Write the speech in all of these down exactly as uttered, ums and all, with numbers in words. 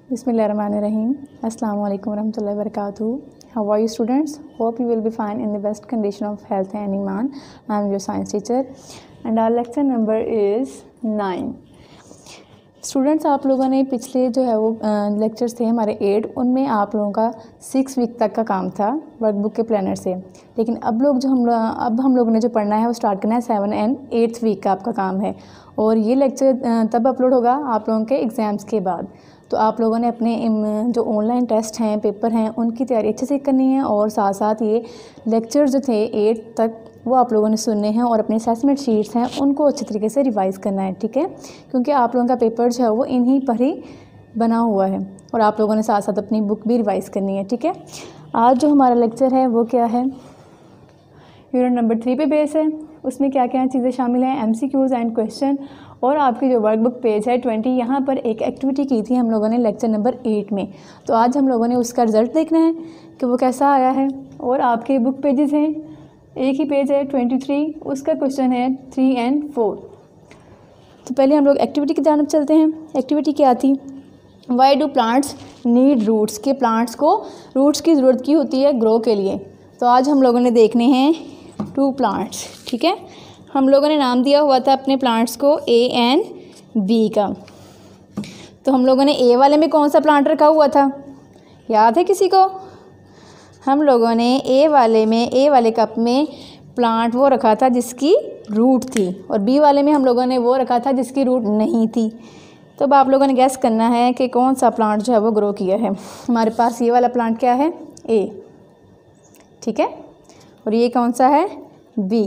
Bismillahirrahmanirrahim. Assalamu alaikum warahmatullahi wabarakatuh. How are you students? Hope you will be fine in the best condition of health and iman. I am your science teacher and our lecture number is nine. Students, आप लोगों ने पिछले जो है वो lectures थे हमारे eight, उनमें आप लोगों का सिक्स वीक तक का काम था वर्कबुक के प्लानर से। लेकिन अब लोग जो हम अब हम लोगों ने जो पढ़ना है वो स्टार्ट करना है सेवन एंड एट्थ वीक का आपका काम है, और ये लेक्चर तब अपलोड होगा आप लोगों के एग्ज़ाम्स के बाद। तो आप लोगों ने अपने जो ऑनलाइन टेस्ट हैं, पेपर हैं, उनकी तैयारी अच्छे से करनी है, और साथ साथ ये लेक्चर जो थे एट तक वो आप लोगों ने सुनने हैं, और अपने असेसमेंट शीट्स हैं उनको अच्छे तरीके से रिवाइज़ करना है, ठीक है। क्योंकि आप लोगों का पेपर जो है वो इन्हीं पर ही बना हुआ है, और आप लोगों ने साथ साथ अपनी बुक भी रिवाइज़ करनी है, ठीक है। आज जो हमारा लेक्चर है वो क्या है, यूनिट नंबर थ्री पे बेस है। उसमें क्या क्या चीज़ें शामिल हैं, M C Qs and question, और आपकी जो वर्कबुक पेज है ट्वेंटी, यहाँ पर एक एक्टिविटी की थी हम लोगों ने लेक्चर नंबर एट में। तो आज हम लोगों ने उसका रिज़ल्ट देखना है कि वो कैसा आया है। और आपके बुक पेजेस हैं, एक ही पेज है ट्वेंटी थ्री, उसका क्वेश्चन है थ्री एंड फोर। तो पहले हम लोग एक्टिविटी की जानब चलते हैं। एक्टिविटी क्या थी, why do plants need roots, के प्लांट्स को रूट्स की ज़रूरत की होती है ग्रो के लिए। तो आज हम लोगों ने देखने हैं टू प्लांट्स, ठीक है। हम लोगों ने नाम दिया हुआ था अपने प्लांट्स को ए एंड बी का। तो हम लोगों ने ए वाले में कौन सा प्लांट रखा हुआ था, याद है किसी को? हम लोगों ने ए वाले में ए वाले कप में प्लांट वो रखा था जिसकी रूट थी, और बी वाले में हम लोगों ने वो रखा था जिसकी रूट नहीं थी। तो अब आप लोगों ने गैस करना है कि कौन सा प्लांट जो है वो ग्रो किया है। हमारे पास ये वाला प्लांट क्या है, ए, ठीक है, और ये कौन सा है, बी।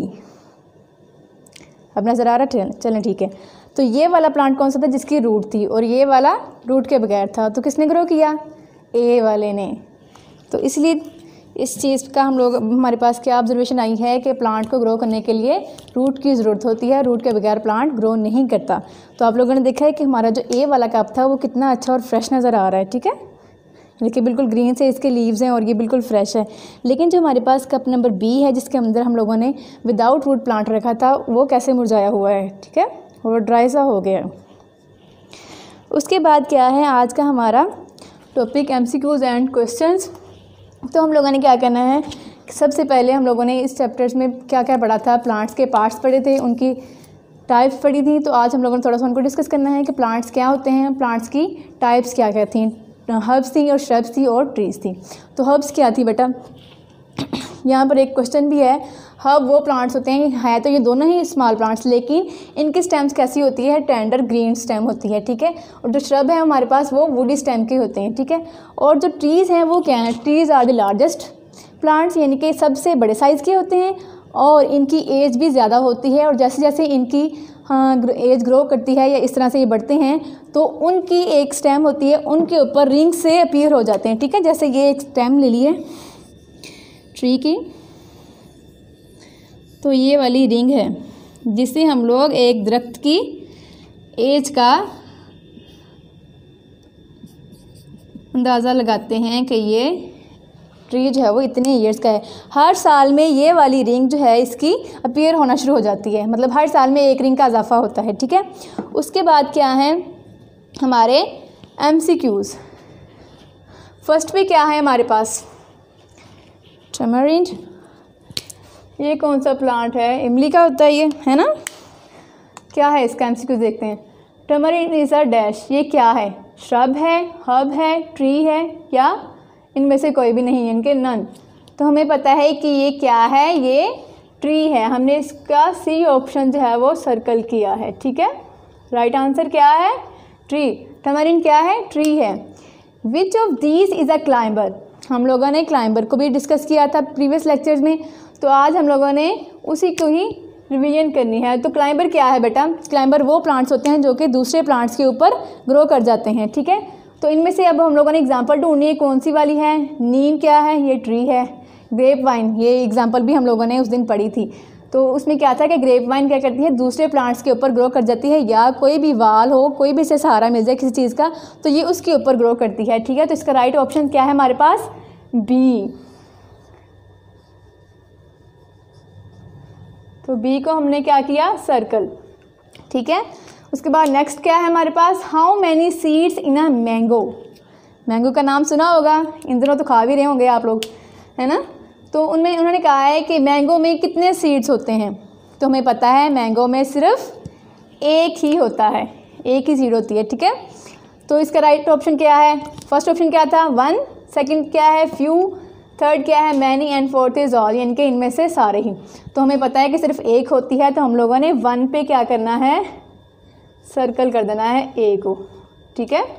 अब नज़र आ रहा है, चलें ठीक है। तो ये वाला प्लांट कौन सा था जिसकी रूट थी, और ये वाला रूट के बगैर था। तो किसने ग्रो किया, ए वाले ने। तो इसलिए इस चीज़ का हम लोग हमारे पास क्या ऑब्जर्वेशन आई है कि प्लांट को ग्रो करने के लिए रूट की ज़रूरत होती है, रूट के बगैर प्लांट ग्रो नहीं करता। तो आप लोगों ने देखा है कि हमारा जो ए वाला कप था वो कितना अच्छा और फ्रेश नज़र आ रहा है, ठीक है। देखिए बिल्कुल ग्रीन से इसके लीव्स हैं और ये बिल्कुल फ्रेश है। लेकिन जो हमारे पास कप नंबर बी है जिसके अंदर हम लोगों ने विदाउट रूट प्लांट रखा था, वो कैसे मुरझाया हुआ है, ठीक है, वो ड्राई सा हो गया है। उसके बाद क्या है आज का हमारा topic, M C Qs and questions. तो हम लोगों ने क्या करना है, सबसे पहले हम लोगों ने इस चैप्टर्स में क्या क्या पढ़ा था, प्लांट्स के पार्ट्स पढ़े थे, उनकी टाइप्स पढ़ी थी। तो आज हम लोगों ने थोड़ा सा उनको डिस्कस करना है कि प्लांट्स क्या होते हैं, प्लांट्स की टाइप्स क्या क्या थी। हर्ब्स थी और श्रब्स थी और ट्रीज थी। तो हर्ब्स क्या थी बेटा, यहाँ पर एक क्वेश्चन भी है। हर्ब वो प्लांट्स होते हैं, है तो ये दोनों ही स्मॉल प्लांट्स, लेकिन इनकी स्टेम्स कैसी होती है, टेंडर ग्रीन स्टेम होती है, ठीक है। और जो श्रब है हमारे पास वो वुडी स्टेम के होते हैं, ठीक है। और जो ट्रीज़ हैं वो क्या हैं, trees are the largest plants, यानी कि सबसे बड़े साइज़ के होते हैं, और इनकी एज भी ज़्यादा होती है। और जैसे जैसे इनकी हाँ एज ग्रो करती है या इस तरह से ये बढ़ते हैं, तो उनकी एक स्टेम होती है, उनके ऊपर रिंग से अपीयर हो जाते हैं, ठीक है। जैसे ये एक स्टेम ले लिए ट्री की, तो ये वाली रिंग है जिससे हम लोग एक दरख्त की एज का अंदाज़ा लगाते हैं कि ये ट्री जो है वो इतने ईयर्स का है। हर साल में ये वाली रिंग जो है इसकी अपीयर होना शुरू हो जाती है, मतलब हर साल में एक रिंग का इजाफा होता है, ठीक है। उसके बाद क्या है हमारे एम सी क्यूज़। फर्स्ट पे क्या है हमारे पास, टैमरिंड। ये कौन सा प्लांट है, इमली का होता है ये, है ना। क्या है इसका एम सी क्यूज़ देखते हैं। टैमरिंड इज़ अ डैश, ये क्या है, श्रब है, हर्ब है, ट्री है, या इनमें से कोई भी नहीं, इनके नन। तो हमें पता है कि ये क्या है, ये ट्री है। हमने इसका सी ऑप्शन जो है वो सर्कल किया है, ठीक है। राइट आंसर क्या है, ट्री। टैमरिंड क्या है, ट्री है। Which of these is a climber, हम लोगों ने क्लाइंबर को भी डिस्कस किया था प्रीवियस लेक्चर्स में, तो आज हम लोगों ने उसी को ही रिवीजन करनी है। तो क्लाइंबर क्या है बेटा, क्लाइंबर वो प्लांट्स होते हैं जो कि दूसरे प्लांट्स के ऊपर ग्रो कर जाते हैं, ठीक है। तो इनमें से अब हम लोगों ने एग्जांपल ढूंढनी है, कौन सी वाली है, नीम क्या है, ये ट्री है। ग्रेप वाइन, ये एग्जांपल भी हम लोगों ने उस दिन पढ़ी थी। तो उसमें क्या था कि ग्रेप वाइन क्या करती है, दूसरे प्लांट्स के ऊपर ग्रो कर जाती है, या कोई भी वाल हो, कोई भी इसे सहारा मिल जाए किसी चीज़ का, तो ये उसके ऊपर ग्रो करती है, ठीक है। तो इसका राइट ऑप्शन क्या है हमारे पास, बी। तो बी को हमने क्या किया, सर्कल, ठीक है। उसके बाद नेक्स्ट क्या है हमारे पास, how many seeds in a mango. Mango का नाम सुना होगा, इन दिनों तो खा भी रहे होंगे आप लोग, है ना। तो उनमें उन्होंने कहा है कि मैंगो में कितने सीड्स होते हैं, तो हमें पता है मैंगो में सिर्फ एक ही होता है, एक ही सीड होती है, ठीक है। तो इसका राइट ऑप्शन क्या है? फर्स्ट ऑप्शन क्या था? वन, सेकंड क्या है? फ्यू, थर्ड क्या है? Many, and fourth is all, यानी कि इनमें से सारे ही। तो हमें पता है कि सिर्फ एक होती है, तो हम लोगों ने वन पे क्या करना है? सर्कल कर देना है ए को, ठीक है।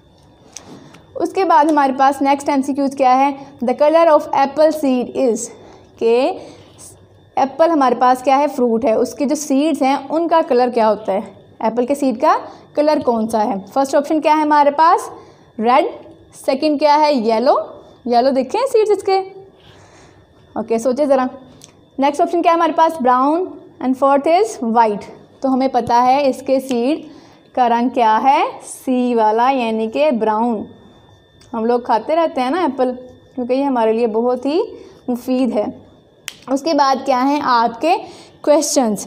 उसके बाद हमारे पास नेक्स्ट एमसीक्यूज क्या है? The colour of apple seed is, के एप्पल हमारे पास क्या है? फ्रूट है, उसके जो सीड्स हैं उनका कलर क्या होता है? एप्पल के सीड का कलर कौन सा है? फर्स्ट ऑप्शन क्या है हमारे पास? रेड, सेकंड क्या है? येलो, येलो देखें सीड्स इसके, ओके सोचे ज़रा। नेक्स्ट ऑप्शन क्या है हमारे पास? Brown, and fourth is white. तो हमें पता है इसके सीड का रंग क्या है? सी वाला, यानी कि ब्राउन। हम लोग खाते रहते हैं ना एप्पल, क्योंकि ये हमारे लिए बहुत ही मुफीद है। उसके बाद क्या है आपके क्वेश्चंस।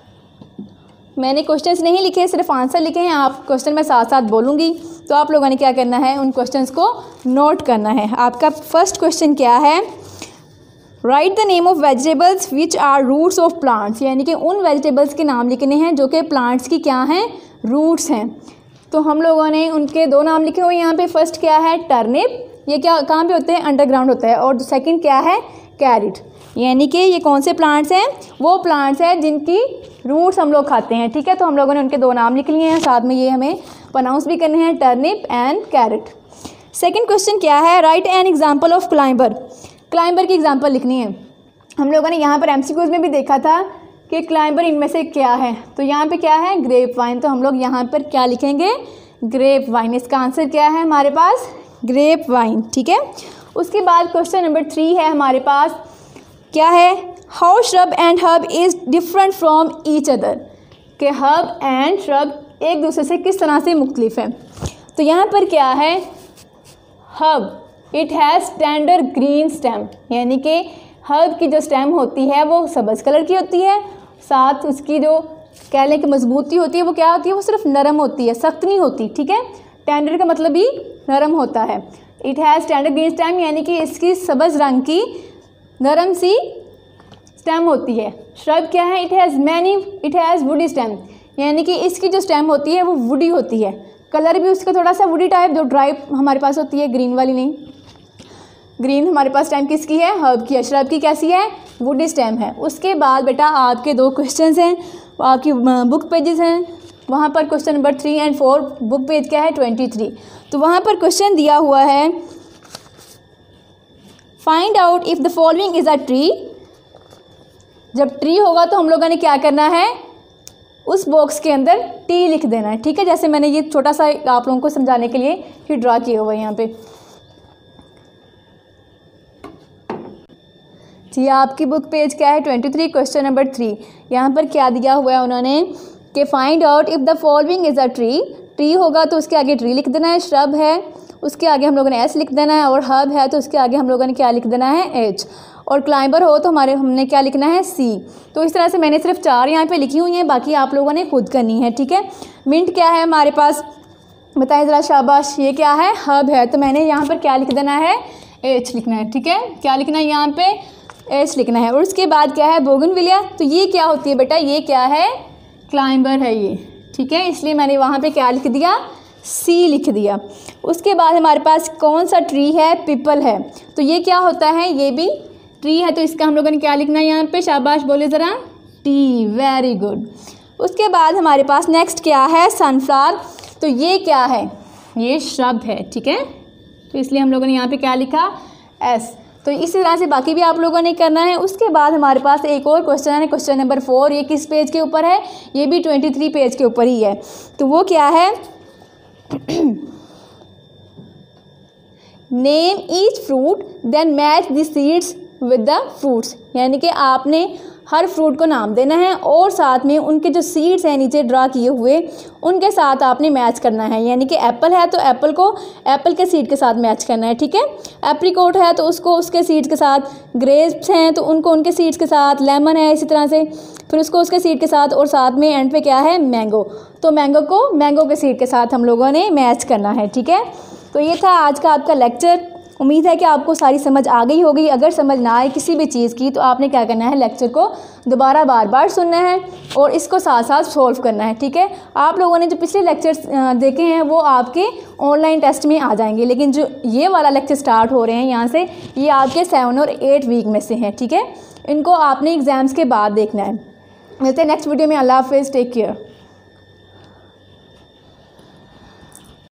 मैंने क्वेश्चंस नहीं लिखे, सिर्फ आंसर लिखे हैं। आप क्वेश्चन में साथ साथ बोलूँगी, तो आप लोगों ने क्या करना है? उन क्वेश्चंस को नोट करना है। आपका फर्स्ट क्वेश्चन क्या है? Write the name of vegetables which are roots of plants, यानी कि उन वेजिटेबल्स के नाम लिखने हैं जो कि प्लांट्स की क्या हैं? रूट्स हैं। तो हम लोगों ने उनके दो नाम लिखे हुए यहाँ पे। फर्स्ट क्या है? टर्निप, ये क्या कहाँ पे होते हैं? अंडरग्राउंड होता है। और सेकंड क्या है? कैरेट, यानी कि ये कौन से प्लांट्स हैं? वो प्लांट्स हैं जिनकी रूट्स हम लोग खाते हैं, ठीक है। तो हम लोगों ने उनके दो नाम लिख लिए हैं, साथ में ये हमें प्रोनाउंस भी करने हैं, turnip and carrot. Second question क्या है? Write an example of climber, climber की एग्जांपल लिखनी है। हम लोगों ने यहाँ पर एमसीक्यूज में भी देखा था कि क्लाइंबर इनमें से क्या है। तो यहाँ पे क्या है? Grape vine. तो हम लोग यहाँ पर क्या लिखेंगे? Grep wine. इसका आंसर क्या है हमारे पास? ग्रेप वाइन, ठीक है। उसके बाद क्वेश्चन नंबर थ्री है हमारे पास, क्या है? How shrub and herb is different from each other, कि हर्ब एंड श्रब एक दूसरे से किस तरह से मुख्तलिफ है। तो यहाँ पर क्या है? Herb, it has tender green stem, यानी कि हर्ब की जो स्टेम होती है वो सब्ज़ कलर की होती है, साथ उसकी जो कह लें कि मजबूती होती है वो क्या होती है? वो सिर्फ नरम होती है, सख्त नहीं होती, ठीक है। टेंडर का मतलब भी नरम होता है। It has tender green stem, यानी कि इसकी सब्ज़ रंग की नरम सी स्टेम होती है। श्रब क्या है? It has many, it has woody stem, यानी कि इसकी जो स्टेम होती है वो वुडी होती है। कलर भी उसका थोड़ा सा वुडी टाइप, जो ड्राई हमारे पास होती है, ग्रीन वाली नहीं। ग्रीन हमारे पास स्टेम किसकी है? हर्ब की है। श्रब की कैसी है? वुडी स्टेम है। उसके बाद बेटा आपके दो क्वेश्चंस हैं, आपकी बुक पेजेस हैं, वहाँ पर question number three and four, book page क्या है? Twenty three. तो वहाँ पर क्वेश्चन दिया हुआ है, find out if the following is a tree. जब ट्री होगा तो हम लोगों ने क्या करना है? उस बॉक्स के अंदर टी लिख देना है, ठीक है। जैसे मैंने ये छोटा सा आप लोगों को समझाने के लिए ही ड्रा किया हुआ है यहाँ पे। जी आपकी बुक पेज क्या है? Twenty three, question number three. यहाँ पर क्या दिया हुआ है उन्होंने कि find out if the following is a tree. Tree होगा तो उसके आगे ट्री लिख देना है, श्रब है उसके आगे हम लोगों ने एस लिख देना है, और हर्ब है तो उसके आगे हम लोगों ने क्या लिख देना है? एच। और क्लाइंबर हो तो हमारे हमने क्या लिखना है? सी। तो इस तरह से मैंने सिर्फ चार यहाँ पे लिखी हुई हैं, बाकी आप लोगों ने खुद करनी है, ठीक है। मिंट क्या है हमारे पास? बताएं ज़रा, शाबाश। ये क्या है? हर्ब है, तो मैंने यहाँ पर क्या लिख देना है? एच लिखना है, ठीक है। क्या लिखना है यहाँ पे? एच लिखना है। और उसके बाद क्या है? बोगनविलिया। तो ये क्या होती है बेटा? ये क्या है? क्लाइंबर है ये, ठीक है। इसलिए मैंने वहाँ पे क्या लिख दिया? सी लिख दिया। उसके बाद हमारे पास कौन सा ट्री है? पीपल है। तो ये क्या होता है? ये भी ट्री है, तो इसका हम लोगों ने क्या लिखना है यहाँ पे? शाबाश बोले ज़रा, टी। Very good. उसके बाद हमारे पास नेक्स्ट क्या है? सनफ्लावर। तो ये क्या है? ये श्रब है, ठीक है। तो इसलिए हम लोगों ने यहाँ पे क्या लिखा? एस। तो इसी तरह से बाकी भी आप लोगों ने करना है। उसके बाद hमारे पास एक और क्वेश्चन है, क्वेश्चन नंबर फोर। ये किस पेज के ऊपर है? ये भी ट्वेंटी थ्री पेज के ऊपर ही है। तो वो क्या है? Name each fruit then match the seeds with the fruits, यानी कि आपने हर फ्रूट को नाम देना है और साथ में उनके जो सीड्स हैं नीचे ड्रा किए हुए उनके साथ आपने मैच करना है। यानी कि एप्पल है तो एप्पल को एप्पल के सीड के साथ मैच करना है, ठीक है। एप्रिकॉट है तो उसको उसके सीड्स के साथ, ग्रेप्स हैं तो उनको उनके सीड्स के साथ, लेमन है इसी तरह से, फिर उसको उसके सीड के साथ, और साथ में एंड पे क्या है? मैंगो। तो मैंगो को मैंगो के सीड के साथ हम लोगों ने मैच करना है, ठीक है। तो ये था आज का आपका लेक्चर। उम्मीद है कि आपको सारी समझ आ गई होगी। अगर समझ ना आए किसी भी चीज़ की तो आपने क्या करना है, लेक्चर को दोबारा बार बार सुनना है और इसको साथ साथ सॉल्व करना है, ठीक है। आप लोगों ने जो पिछले लेक्चर्स देखे हैं वो आपके ऑनलाइन टेस्ट में आ जाएंगे, लेकिन जो ये वाला लेक्चर स्टार्ट हो रहे हैं यहाँ से, ये आपके सेवन और एट वीक में से हैं, ठीक है। इनको आपने एग्ज़ाम्स के बाद देखना है। मिलते हैं नेक्स्ट वीडियो में। अल्लाह हाफिज़, टेक केयर।